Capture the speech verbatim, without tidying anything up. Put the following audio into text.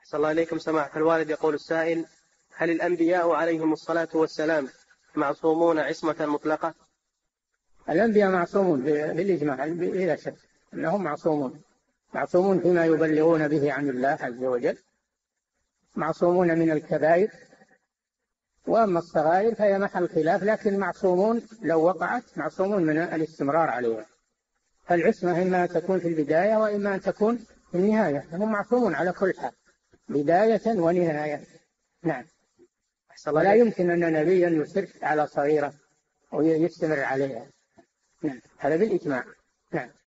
أحسن الله إليكم سماحة الوالد. يقول السائل: هل الأنبياء عليهم الصلاة والسلام معصومون عصمة مطلقة؟ الأنبياء معصومون بالإجماع بلا شك أنهم معصومون، معصومون فيما يبلغون به عن الله عز وجل، معصومون من الكبائر، وأما الصغائر فهي محل خلاف، لكن معصومون لو وقعت معصومون من الاستمرار عليها. فالعصمة إما أن تكون في البداية وإما أن تكون في النهاية، هم معصومون على كل حال بداية ونهاية. نعم. ولا يمكن أن نبيا يصر على صغيرة ويستمر عليها. نعم. هذا بالإجماع. نعم.